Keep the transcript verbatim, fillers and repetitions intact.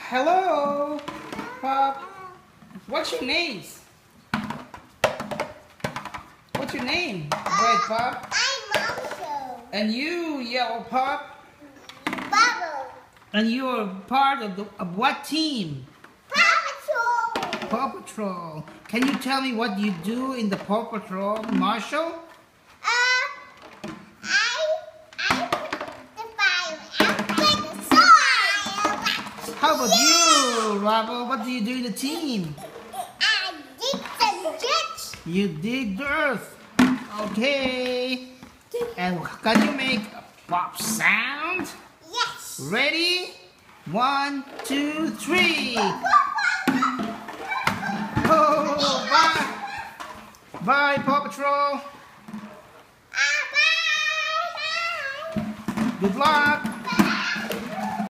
Hello, Pop. What's your name? What's your name, Red Pop? I'm Marshall. And you, Yellow Pop? Bubble. And you are part of the of what team? Paw Patrol. Paw Patrol. Can you tell me what you do in the Paw Patrol, Marshall? Uh, I I put the fire out by the soil. How about you, Rubble? What do you do in the team? I dig the ditch. You dig the earth. Okay. And can you make a pop sound? Yes. Ready? One, two, three. Oh, bye. Bye, Paw Patrol. Uh, bye. Bye. Good luck.